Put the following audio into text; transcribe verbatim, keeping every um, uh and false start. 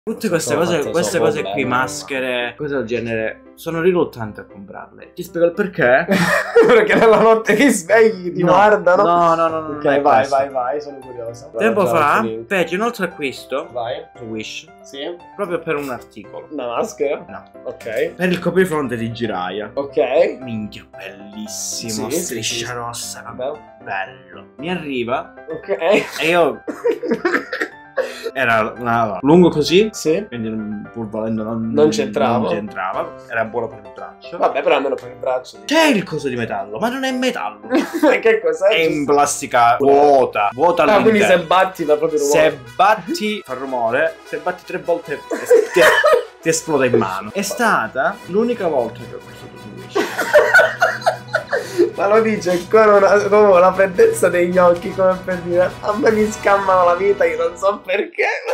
Tutte queste cose, queste cose qui, maschere, cose del genere, sono riluttante a comprarle. Ti spiego il perché. Perché nella notte che svegli ti no, guardano. No, no, no, no. Ok, vai, vai, vai, vai, sono curiosa. Tempo fa feci un altro acquisto. Vai. Su Wish. Sì. Proprio per un articolo. Una maschera? No. Ok. Per il coprifronte di JIRAIYA. Ok. Minchia, bellissimo. Sì, Striscia sì, sì. rossa. Bello. Bello. Mi arriva. Ok. E io... Era una, lungo così. Sì. Quindi pur volendo non, non c'entrava. Non c'entrava. Era buono per il braccio. Vabbè, però almeno per il braccio. C'è il coso di metallo, ma non è metallo. Che cos'è? È in plastica vuota. Vuota all'interno. Ah, quindi se batti fa proprio rumore. Se batti fa rumore. Se batti tre volte ti, ti esplode in mano. È stata l'unica volta che ho acquistato su Wish. Ma lo dice ancora una, proprio la freddezza degli occhi, come per dire: a me mi scammano la vita, io non so perché.